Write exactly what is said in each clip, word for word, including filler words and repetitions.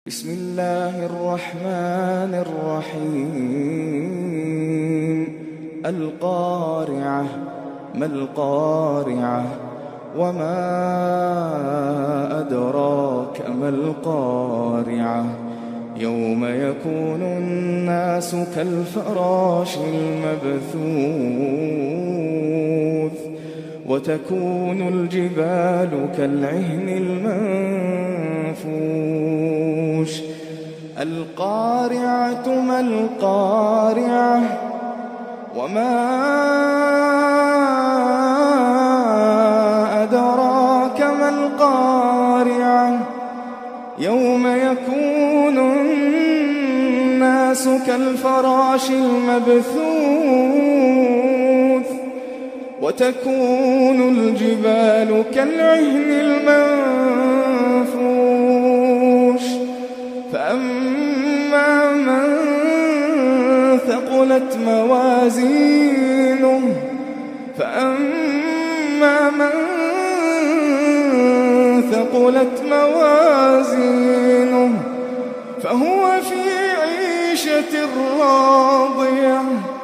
بسم الله الرحمن الرحيم. القارعة. ما القارعة؟ وما أدراك ما القارعة؟ يوم يكون الناس كالفراش المبثوث وتكون الجبال كالعهن المنفوش. القارعة. ما القارعة؟ وما أدراك ما القارعة؟ يوم يكون الناس كالفراش المبثوث وتكون الجبال كالعهن المنفوش. فأما من ثقلت موازينه فأما من ثقلت موازينه فهو في عيشة راضية.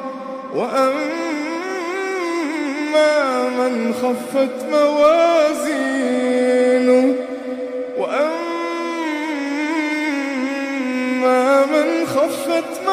وأما من خفت موازينه وأما من خفت